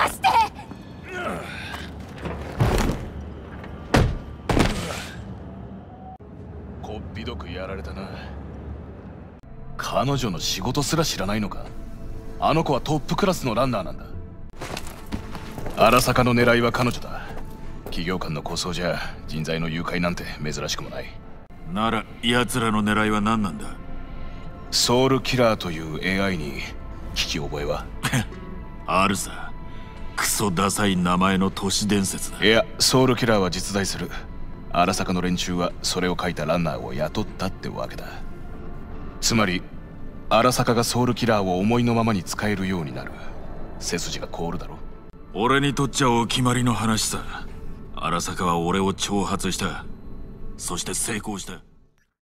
して。 こっぴどくやられたな。彼女の仕事すら知らないのか。あの子はトップクラスのランナーなんだ。荒坂の狙いは彼女だ。企業間の抗争じゃ人材の誘拐なんて珍しくもない。 なら奴らの狙いは何なんだ。 ソウルキラーという AI に聞き覚えはあるさ。クソダサい名前の都市伝説だ。 いや、ソウルキラーは実在する。荒坂の連中はそれを書いたランナーを雇ったってわけだ。つまり荒坂がソウルキラーを思いのままに使えるようになる。背筋が凍るだろ。 俺にとっちゃお決まりの話さ。荒坂は俺を挑発した。そして成功した。